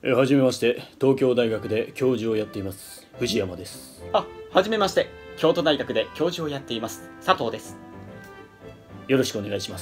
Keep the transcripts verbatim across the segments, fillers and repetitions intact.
えはじめまして、東京大学で教授をやっています藤山です。 あ、はじめまして、京都大学で教授をやっています佐藤です。 よろしくお願いします。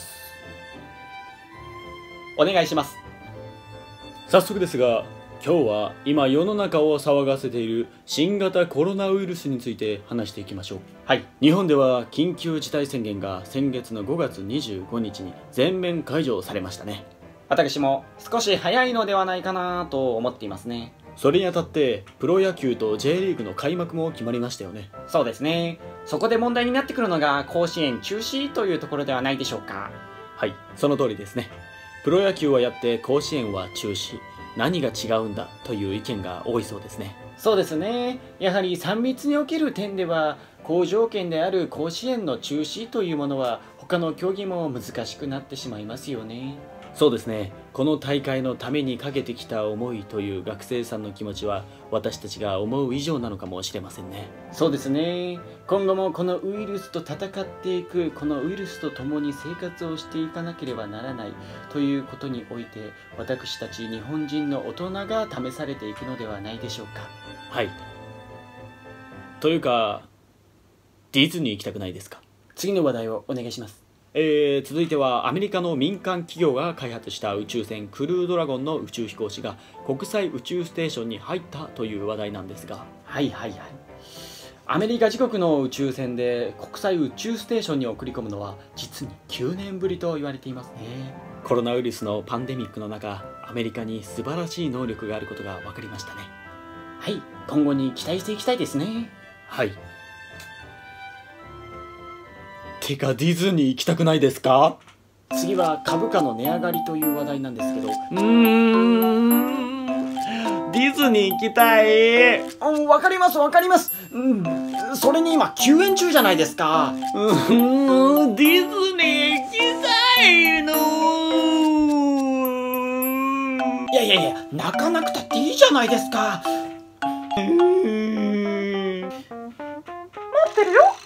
お願いします。 早速ですが、今日は今世の中を騒がせている新型コロナウイルスについて話していきましょう。 はい。 日本では緊急事態宣言が先月のごがつにじゅうごにちに全面解除されましたね。 私も少し早いのではないかなと思っていますね。 それにあたってプロ野球と J リーグの開幕も決まりましたよね。 そうですね。そこで問題になってくるのが甲子園中止というところではないでしょうか。 はい、その通りですね。プロ野球はやって甲子園は中止、何が違うんだという意見が多いそうですね。 そうですね。やはりさん密における点では好条件である甲子園の中止というものは他の競技も難しくなってしまいますよね。 そうですね。この大会のためにかけてきた思いという学生さんの気持ちは私たちが思う以上なのかもしれませんね。 そうですね。今後もこのウイルスと戦っていく、このウイルスと共に生活をしていかなければならないということにおいて、私たち日本人の大人が試されていくのではないでしょうか。 はい。というか、ディズニー行きたくないですか？ 次の話題をお願いします。 えー、続いてはアメリカの民間企業が開発した宇宙船クルードラゴンの宇宙飛行士が国際宇宙ステーションに入ったという話題なんですが、 はいはいはい。アメリカ自国の宇宙船で国際宇宙ステーションに送り込むのは実にきゅうねんぶりと言われていますね。 コロナウイルスのパンデミックの中、アメリカに素晴らしい能力があることが分かりましたね。 はい、今後に期待していきたいですね。 はい。てかディズニー行きたくないですか？ 次は株価の値上がりという話題なんですけど、 うーん、ディズニー行きたい。 うん、わかりますわかります、うん、それに今休園中じゃないですか。 うーん、ディズニー行きたいの。 いやいやいや、泣かなくたっていいじゃないですか。 うーん、 待ってるよ。